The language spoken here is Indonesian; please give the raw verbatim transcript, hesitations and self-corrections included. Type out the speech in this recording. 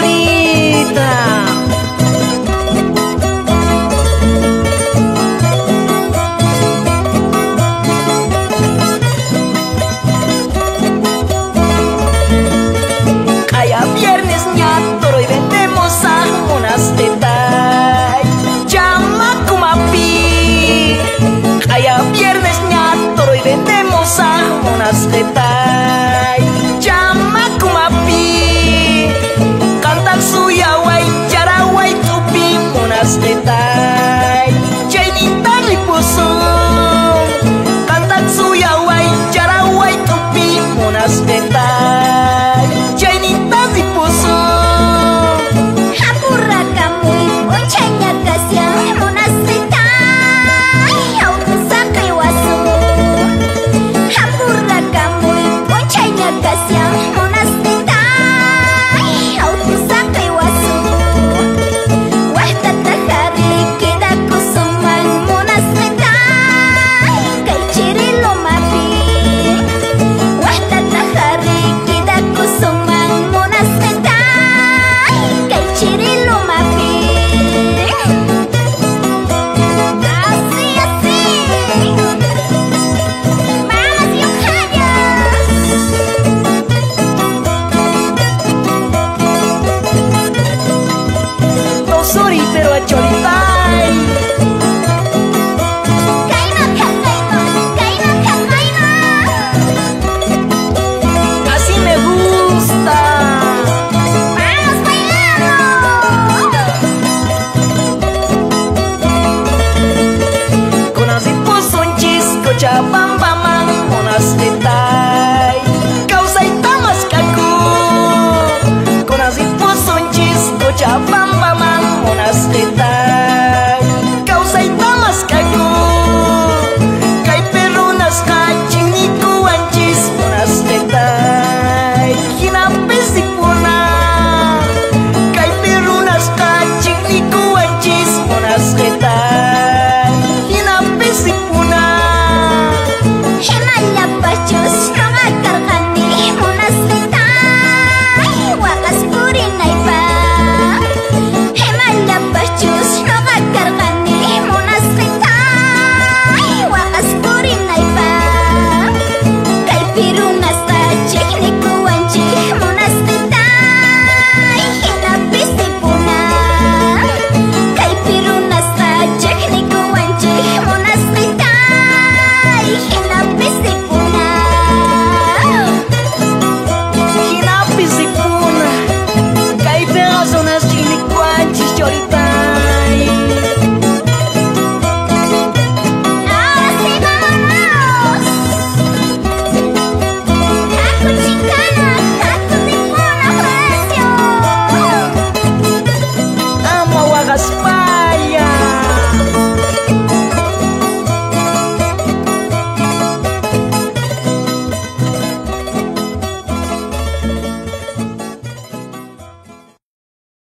bonita. Kayak viernesnya toro y vendemos unas tetas Chamaco mapi. Kayak viernesnya toro y vendemos unas tetas Chamaco mapi. Kantak suya wai cara wai tupi unas tetas Jainita ripusung. Kantak suya wai cara wai tupi unas tetas Jainita ripusung. Hapura kamu uncanya gasya munasita yau sakai wasu. Hapura kamu uncanya gasya munasita yau sakai wasu. Wahda tahari kita kusuman munasita kai ciri lumapi. Wahda tahari kita kusuman munasita kai ciri lumapi. Así, así. Malas yung kayas. No sorry pero a choritai. Kaima kan kaima, kaima kan kaima. Así me gusta. Vamos bailando. Con así puso un chisco chabambamang unas tetai causa y tamas kaku. Con así puso un chisco chabambamang